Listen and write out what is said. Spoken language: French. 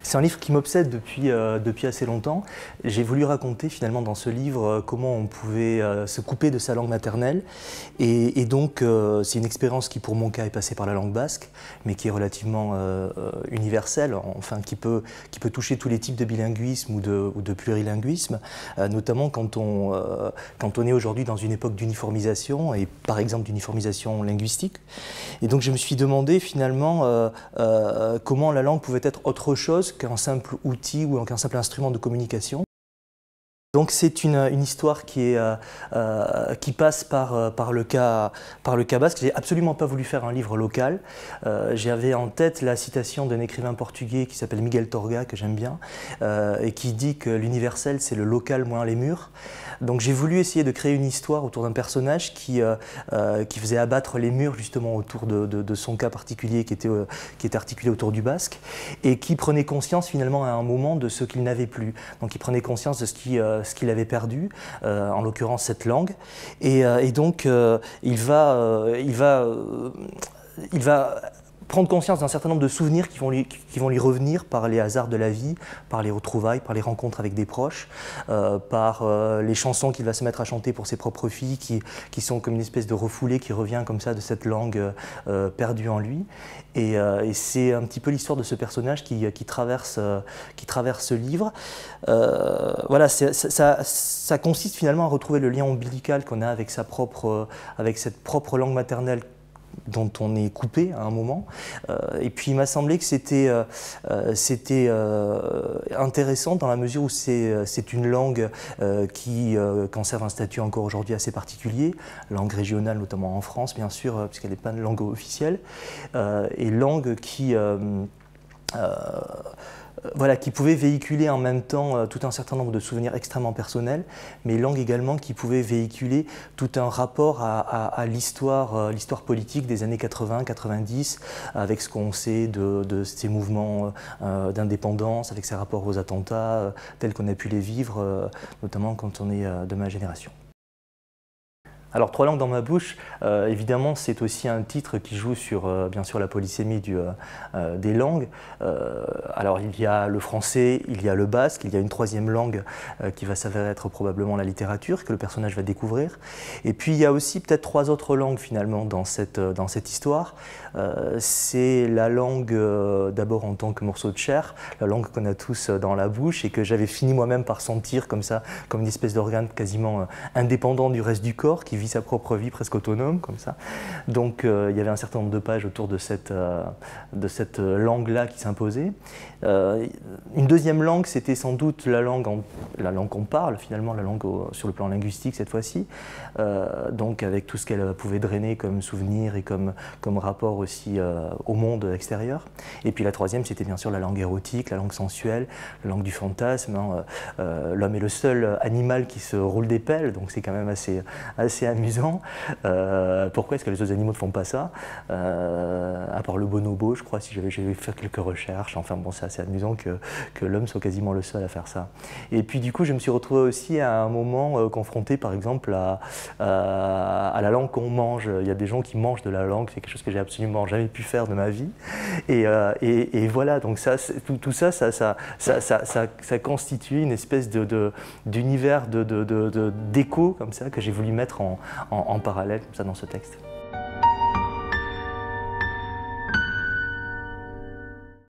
C'est un livre qui m'obsède depuis assez longtemps. J'ai voulu raconter finalement dans ce livre comment on pouvait se couper de sa langue maternelle. Et donc c'est une expérience qui pour mon cas est passée par la langue basque, mais qui est relativement universelle, enfin qui peut toucher tous les types de bilinguisme ou de plurilinguisme, notamment quand on est aujourd'hui dans une époque d'uniformisation, et par exemple d'uniformisation linguistique. Et donc je me suis demandé finalement comment la langue pouvait être autre chose qu'un simple outil ou qu'un simple instrument de communication. Donc c'est une histoire qui passe par le cas basque. J'ai absolument pas voulu faire un livre local. J'avais en tête la citation d'un écrivain portugais qui s'appelle Miguel Torga, que j'aime bien, et qui dit que l'universel c'est le local moins les murs. Donc j'ai voulu essayer de créer une histoire autour d'un personnage qui faisait abattre les murs justement autour de son cas particulier qui était articulé autour du basque, et qui prenait conscience finalement à un moment de ce qu'il n'avait plus. Donc il prenait conscience de ce qu'il avait perdu, en l'occurrence cette langue, et donc il va prendre conscience d'un certain nombre de souvenirs qui vont lui revenir par les hasards de la vie, par les retrouvailles, par les rencontres avec des proches, par les chansons qu'il va se mettre à chanter pour ses propres filles, qui sont comme une espèce de refoulé qui revient comme ça de cette langue perdue en lui. Et c'est un petit peu l'histoire de ce personnage qui traverse ce livre. Voilà, ça consiste finalement à retrouver le lien ombilical qu'on a avec cette propre langue maternelle dont on est coupé à un moment. Et puis il m'a semblé que c'était intéressant dans la mesure où c'est une langue qui conserve un statut encore aujourd'hui assez particulier, langue régionale notamment en France bien sûr, puisqu'elle n'est pas une langue officielle, et langue voilà, qui pouvait véhiculer en même temps tout un certain nombre de souvenirs extrêmement personnels, mais langue également qui pouvait véhiculer tout un rapport à l'histoire politique des années 80-90, avec ce qu'on sait de ces mouvements d'indépendance, avec ses rapports aux attentats, tels qu'on a pu les vivre, notamment quand on est de ma génération. Alors, Trois langues dans ma bouche, évidemment, c'est aussi un titre qui joue sur, bien sûr, la polysémie des langues. Alors, il y a le français, il y a le basque, il y a une troisième langue qui va s'avérer être probablement la littérature, que le personnage va découvrir. Et puis, il y a aussi peut-être trois autres langues, finalement, dans cette histoire. C'est la langue, d'abord en tant que morceau de chair, la langue qu'on a tous dans la bouche et que j'avais fini moi-même par sentir comme ça, comme une espèce d'organe quasiment indépendant du reste du corps, qui vit sa propre vie presque autonome, comme ça. Donc il y avait un certain nombre de pages autour de cette langue-là qui s'imposait. Une deuxième langue, c'était sans doute la langue qu'on parle, finalement, la langue sur le plan linguistique cette fois-ci, donc avec tout ce qu'elle pouvait drainer comme souvenir et comme rapport aussi au monde extérieur. Et puis la troisième, c'était bien sûr la langue érotique, la langue sensuelle, la langue du fantasme. Hein. L'homme est le seul animal qui se roule des pelles, donc c'est quand même assez amusant. Pourquoi est-ce que les autres animaux ne font pas ça, à part le bonobo, je crois, si j'avais fait quelques recherches. Enfin bon, c'est assez amusant que l'homme soit quasiment le seul à faire ça. Et puis du coup, je me suis retrouvé aussi à un moment confronté par exemple à la langue qu'on mange. Il y a des gens qui mangent de la langue, c'est quelque chose que j'ai absolument jamais pu faire de ma vie. Et voilà, donc ça, tout ça constitue une espèce d'univers d'écho comme ça que j'ai voulu mettre en parallèle comme ça dans ce texte.